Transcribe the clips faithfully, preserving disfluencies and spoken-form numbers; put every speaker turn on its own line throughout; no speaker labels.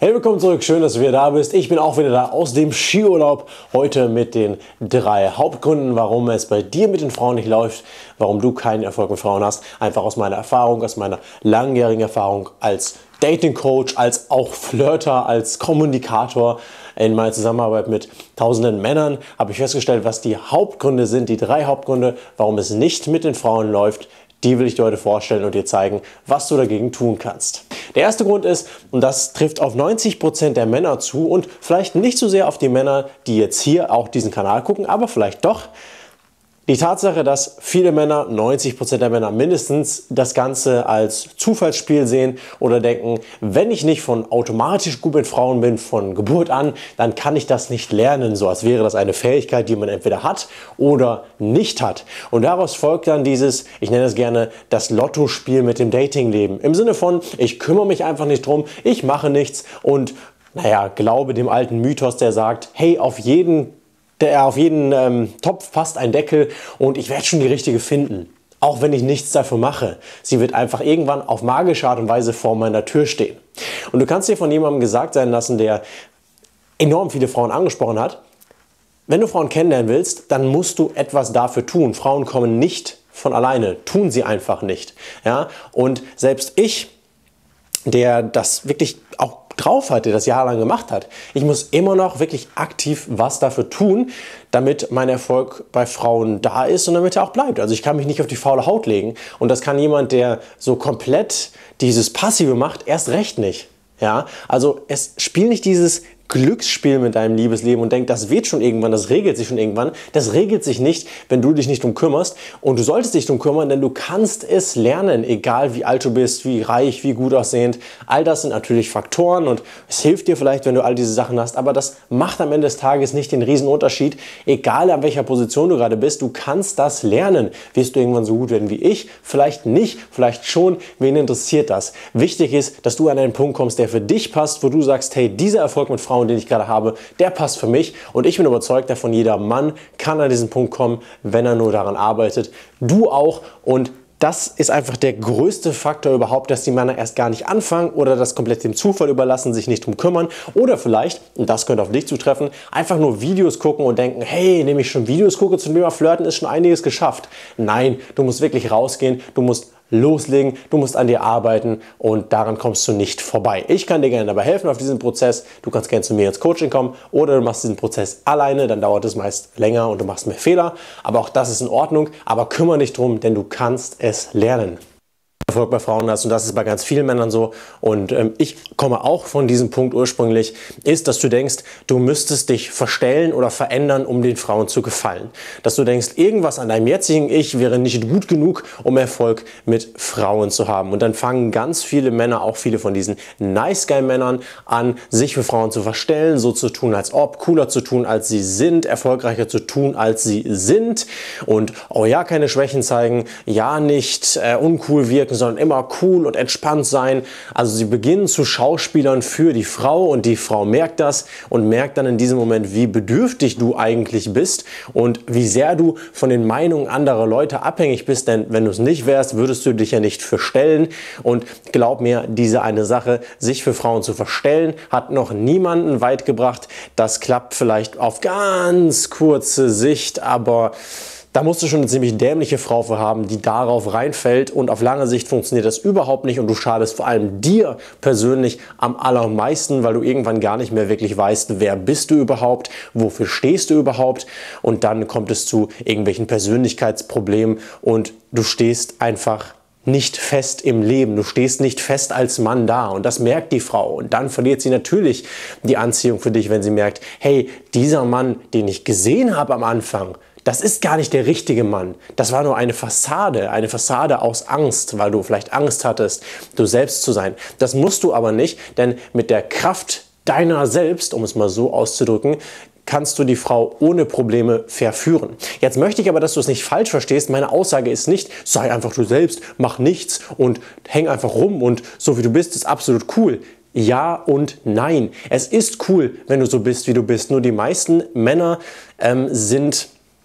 Hey, willkommen zurück, schön, dass du wieder da bist. Ich bin auch wieder da aus dem Skiurlaub, heute mit den drei Hauptgründen, warum es bei dir mit den Frauen nicht läuft, warum du keinen Erfolg mit Frauen hast. Einfach aus meiner Erfahrung, aus meiner langjährigen Erfahrung als Dating-Coach, als auch Flirter, als Kommunikator. In meiner Zusammenarbeit mit tausenden Männern habe ich festgestellt, was die Hauptgründe sind, die drei Hauptgründe, warum es nicht mit den Frauen läuft. Die will ich dir heute vorstellen und dir zeigen, was du dagegen tun kannst. Der erste Grund ist, und das trifft auf neunzig Prozent der Männer zu und vielleicht nicht so sehr auf die Männer, die jetzt hier auch diesen Kanal gucken, aber vielleicht doch, die Tatsache, dass viele Männer, neunzig Prozent der Männer mindestens, das Ganze als Zufallsspiel sehen oder denken, wenn ich nicht von automatisch gut mit Frauen bin, von Geburt an, dann kann ich das nicht lernen, so als wäre das eine Fähigkeit, die man entweder hat oder nicht hat. Und daraus folgt dann dieses, ich nenne es gerne, das Lottospiel mit dem Datingleben. Im Sinne von, ich kümmere mich einfach nicht drum, ich mache nichts und, naja, glaube dem alten Mythos, der sagt, hey, auf jeden Der auf jeden ähm, Topf passt ein Deckel und ich werde schon die richtige finden. Auch wenn ich nichts dafür mache. Sie wird einfach irgendwann auf magische Art und Weise vor meiner Tür stehen. Und du kannst dir von jemandem gesagt sein lassen, der enorm viele Frauen angesprochen hat, wenn du Frauen kennenlernen willst, dann musst du etwas dafür tun. Frauen kommen nicht von alleine, tun sie einfach nicht. Ja? Und selbst ich, der das wirklich auch drauf hat, der das jahrelang gemacht hat. Ich muss immer noch wirklich aktiv was dafür tun, damit mein Erfolg bei Frauen da ist und damit er auch bleibt. Also ich kann mich nicht auf die faule Haut legen und das kann jemand, der so komplett dieses Passive macht, erst recht nicht. Ja, also es spielt nicht dieses Glücksspiel mit deinem Liebesleben und denk, das wird schon irgendwann, das regelt sich schon irgendwann. Das regelt sich nicht, wenn du dich nicht drum kümmerst. Und du solltest dich drum kümmern, denn du kannst es lernen, egal wie alt du bist, wie reich, wie gut aussehend. All das sind natürlich Faktoren und es hilft dir vielleicht, wenn du all diese Sachen hast. Aber das macht am Ende des Tages nicht den riesen Unterschied. Egal an welcher Position du gerade bist, du kannst das lernen. Wirst du irgendwann so gut werden wie ich? Vielleicht nicht, vielleicht schon. Wen interessiert das? Wichtig ist, dass du an einen Punkt kommst, der für dich passt, wo du sagst, hey, dieser Erfolg mit Frauen, den ich gerade habe, der passt für mich und ich bin überzeugt davon, jeder Mann kann an diesen Punkt kommen, wenn er nur daran arbeitet. Du auch und das ist einfach der größte Faktor überhaupt, dass die Männer erst gar nicht anfangen oder das komplett dem Zufall überlassen, sich nicht drum kümmern oder vielleicht, und das könnte auf dich zutreffen, einfach nur Videos gucken und denken, hey, nehme ich schon Videos gucke zum Thema Flirten, ist schon einiges geschafft. Nein, du musst wirklich rausgehen, du musst loslegen, du musst an dir arbeiten und daran kommst du nicht vorbei. Ich kann dir gerne dabei helfen auf diesem Prozess. Du kannst gerne zu mir ins Coaching kommen oder du machst diesen Prozess alleine, dann dauert es meist länger und du machst mehr Fehler. Aber auch das ist in Ordnung, aber kümmere dich drum, denn du kannst es lernen. Erfolg bei Frauen hast und das ist bei ganz vielen Männern so und ähm, ich komme auch von diesem Punkt ursprünglich, ist, dass du denkst, du müsstest dich verstellen oder verändern, um den Frauen zu gefallen. Dass du denkst, irgendwas an deinem jetzigen Ich wäre nicht gut genug, um Erfolg mit Frauen zu haben. Und dann fangen ganz viele Männer, auch viele von diesen Nice-Guy-Männern an, sich für Frauen zu verstellen, so zu tun, als ob, cooler zu tun, als sie sind, erfolgreicher zu tun, als sie sind und oh ja, keine Schwächen zeigen, ja nicht äh, uncool wirken, sondern immer cool und entspannt sein. Also sie beginnen zu Schauspielern für die Frau und die Frau merkt das und merkt dann in diesem Moment, wie bedürftig du eigentlich bist und wie sehr du von den Meinungen anderer Leute abhängig bist, denn wenn du es nicht wärst, würdest du dich ja nicht verstellen und glaub mir, diese eine Sache, sich für Frauen zu verstellen, hat noch niemanden weit gebracht. Das klappt vielleicht auf ganz kurze Sicht, aber da musst du schon eine ziemlich dämliche Frau für haben, die darauf reinfällt und auf lange Sicht funktioniert das überhaupt nicht und du schadest vor allem dir persönlich am allermeisten, weil du irgendwann gar nicht mehr wirklich weißt, wer bist du überhaupt, wofür stehst du überhaupt und dann kommt es zu irgendwelchen Persönlichkeitsproblemen und du stehst einfach nicht fest im Leben. Du stehst nicht fest als Mann da und das merkt die Frau und dann verliert sie natürlich die Anziehung für dich, wenn sie merkt, hey, dieser Mann, den ich gesehen habe am Anfang, das ist gar nicht der richtige Mann. Das war nur eine Fassade, eine Fassade aus Angst, weil du vielleicht Angst hattest, du selbst zu sein. Das musst du aber nicht, denn mit der Kraft deiner selbst, um es mal so auszudrücken, kannst du die Frau ohne Probleme verführen. Jetzt möchte ich aber, dass du es nicht falsch verstehst. Meine Aussage ist nicht, sei einfach du selbst, mach nichts und häng einfach rum und so wie du bist, ist absolut cool. Ja und nein. Es ist cool, wenn du so bist, wie du bist. Nur die meisten Männer ähm, sind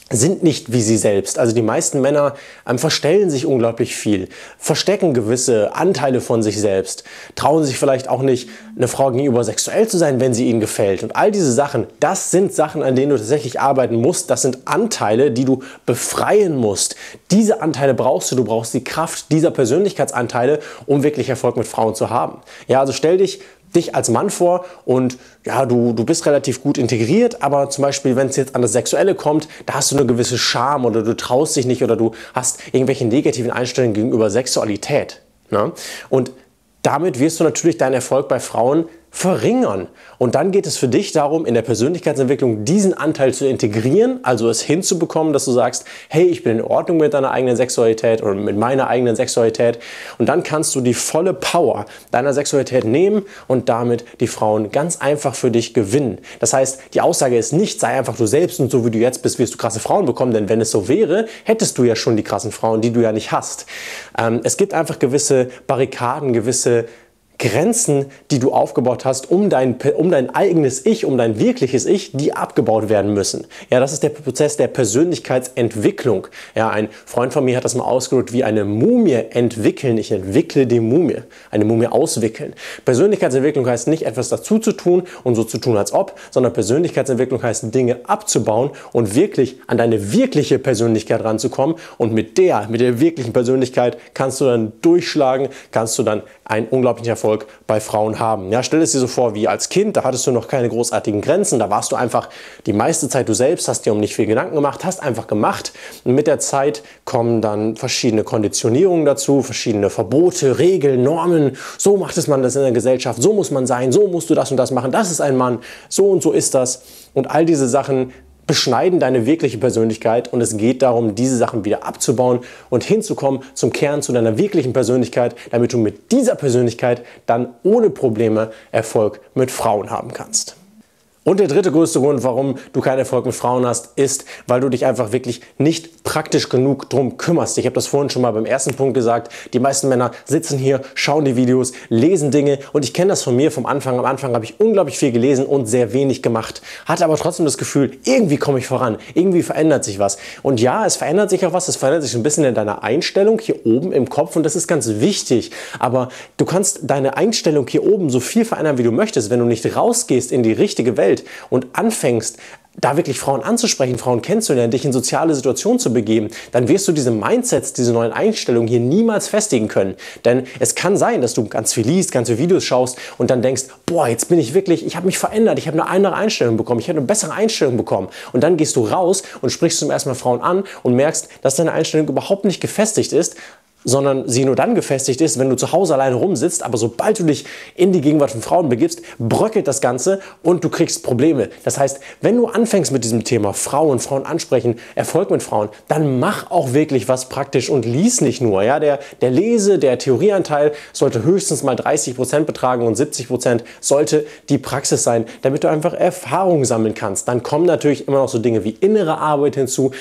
sind nicht wie sie selbst. Also die meisten Männer ähm, verstellen sich unglaublich viel, verstecken gewisse Anteile von sich selbst, trauen sich vielleicht auch nicht, eine Frau gegenüber sexuell zu sein, wenn sie ihnen gefällt. Und all diese Sachen, das sind Sachen, an denen du tatsächlich arbeiten musst. Das sind Anteile, die du befreien musst. Diese Anteile brauchst du. Du brauchst die Kraft dieser Persönlichkeitsanteile, um wirklich Erfolg mit Frauen zu haben. Ja, also stell dich dich als Mann vor und ja, du, du bist relativ gut integriert, aber zum Beispiel, wenn es jetzt an das Sexuelle kommt, da hast du eine gewisse Scham oder du traust dich nicht oder du hast irgendwelche negativen Einstellungen gegenüber Sexualität. Ne? Und damit wirst du natürlich deinen Erfolg bei Frauen verringern. Und dann geht es für dich darum, in der Persönlichkeitsentwicklung diesen Anteil zu integrieren, also es hinzubekommen, dass du sagst, hey, ich bin in Ordnung mit deiner eigenen Sexualität oder mit meiner eigenen Sexualität. Und dann kannst du die volle Power deiner Sexualität nehmen und damit die Frauen ganz einfach für dich gewinnen. Das heißt, die Aussage ist nicht, sei einfach du selbst und so wie du jetzt bist, wirst du krasse Frauen bekommen, denn wenn es so wäre, hättest du ja schon die krassen Frauen, die du ja nicht hast. Ähm, es gibt einfach gewisse Barrikaden, gewisse Grenzen, die du aufgebaut hast, um dein, um dein eigenes Ich, um dein wirkliches Ich, die abgebaut werden müssen. Ja, das ist der Prozess der Persönlichkeitsentwicklung. Ja, ein Freund von mir hat das mal ausgedrückt wie eine Mumie entwickeln. Ich entwickle die Mumie. Eine Mumie auswickeln. Persönlichkeitsentwicklung heißt nicht etwas dazu zu tun und so zu tun als ob, sondern Persönlichkeitsentwicklung heißt Dinge abzubauen und wirklich an deine wirkliche Persönlichkeit ranzukommen. Und mit der, mit der wirklichen Persönlichkeit kannst du dann durchschlagen, kannst du dann einen unglaublichen Erfolg bei Frauen haben. Ja, stell es dir so vor wie als Kind, da hattest du noch keine großartigen Grenzen, da warst du einfach die meiste Zeit du selbst, hast dir um nicht viel Gedanken gemacht, hast einfach gemacht und mit der Zeit kommen dann verschiedene Konditionierungen dazu, verschiedene Verbote, Regeln, Normen, so macht es man das in der Gesellschaft, so muss man sein, so musst du das und das machen, das ist ein Mann, so und so ist das und all diese Sachen beschneiden deine wirkliche Persönlichkeit und es geht darum, diese Sachen wieder abzubauen und hinzukommen zum Kern, zu deiner wirklichen Persönlichkeit, damit du mit dieser Persönlichkeit dann ohne Probleme Erfolg mit Frauen haben kannst. Und der dritte größte Grund, warum du keinen Erfolg mit Frauen hast, ist, weil du dich einfach wirklich nicht praktisch genug drum kümmerst. Ich habe das vorhin schon mal beim ersten Punkt gesagt. Die meisten Männer sitzen hier, schauen die Videos, lesen Dinge und ich kenne das von mir vom Anfang. Am Anfang habe ich unglaublich viel gelesen und sehr wenig gemacht. Hatte aber trotzdem das Gefühl, irgendwie komme ich voran, irgendwie verändert sich was. Und ja, es verändert sich auch was. Es verändert sich ein bisschen in deiner Einstellung hier oben im Kopf und das ist ganz wichtig. Aber du kannst deine Einstellung hier oben so viel verändern, wie du möchtest, wenn du nicht rausgehst in die richtige Welt und anfängst, da wirklich Frauen anzusprechen, Frauen kennenzulernen, dich in soziale Situationen zu begeben, dann wirst du diese Mindsets, diese neuen Einstellungen hier niemals festigen können. Denn es kann sein, dass du ganz viel liest, ganz viele Videos schaust und dann denkst, boah, jetzt bin ich wirklich, ich habe mich verändert, ich habe eine andere Einstellung bekommen, ich habe eine bessere Einstellung bekommen. Und dann gehst du raus und sprichst zum ersten Mal Frauen an und merkst, dass deine Einstellung überhaupt nicht gefestigt ist, sondern sie nur dann gefestigt ist, wenn du zu Hause alleine rumsitzt, aber sobald du dich in die Gegenwart von Frauen begibst, bröckelt das Ganze und du kriegst Probleme. Das heißt, wenn du anfängst mit diesem Thema Frauen, Frauen ansprechen, Erfolg mit Frauen, dann mach auch wirklich was praktisch und lies nicht nur. Ja? Der, der Lese-, der Theorieanteil sollte höchstens mal dreißig Prozent betragen und siebzig Prozent sollte die Praxis sein, damit du einfach Erfahrung sammeln kannst. Dann kommen natürlich immer noch so Dinge wie innere Arbeit hinzu,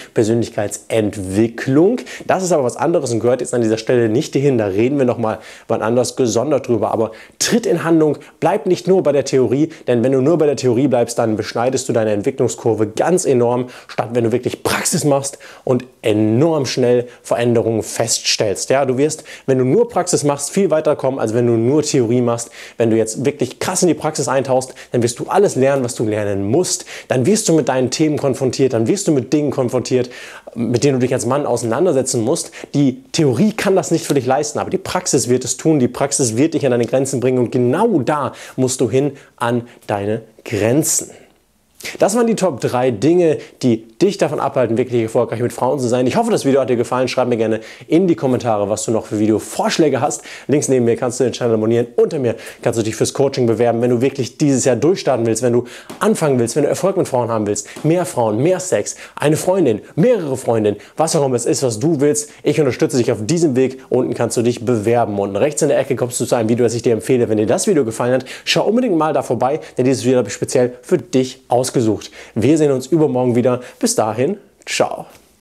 Persönlichkeitsentwicklung. Das ist aber was anderes und gehört jetzt an die dieser Stelle nicht hin, da reden wir noch mal wann anders gesondert drüber, aber tritt in Handlung, bleib nicht nur bei der Theorie, denn wenn du nur bei der Theorie bleibst, dann beschneidest du deine Entwicklungskurve ganz enorm, statt wenn du wirklich Praxis machst und enorm schnell Veränderungen feststellst. Ja, du wirst, wenn du nur Praxis machst, viel weiter kommen, als wenn du nur Theorie machst. Wenn du jetzt wirklich krass in die Praxis eintauchst, dann wirst du alles lernen, was du lernen musst, dann wirst du mit deinen Themen konfrontiert, dann wirst du mit Dingen konfrontiert, mit denen du dich als Mann auseinandersetzen musst. Die Theorie kann das nicht für dich leisten, aber die Praxis wird es tun, die Praxis wird dich an deine Grenzen bringen und genau da musst du hin an deine Grenzen. Das waren die Top drei Dinge, die dich davon abhalten, wirklich erfolgreich mit Frauen zu sein. Ich hoffe, das Video hat dir gefallen. Schreib mir gerne in die Kommentare, was du noch für Videovorschläge hast. Links neben mir kannst du den Channel abonnieren. Unter mir kannst du dich fürs Coaching bewerben, wenn du wirklich dieses Jahr durchstarten willst, wenn du anfangen willst, wenn du Erfolg mit Frauen haben willst. Mehr Frauen, mehr Sex, eine Freundin, mehrere Freundinnen, was auch immer es ist, was du willst. Ich unterstütze dich auf diesem Weg. Unten kannst du dich bewerben. Unten rechts in der Ecke kommst du zu einem Video, das ich dir empfehle. Wenn dir das Video gefallen hat, schau unbedingt mal da vorbei, denn dieses Video habe ich speziell für dich ausgesucht. Wir sehen uns übermorgen wieder. Bis dahin, ciao.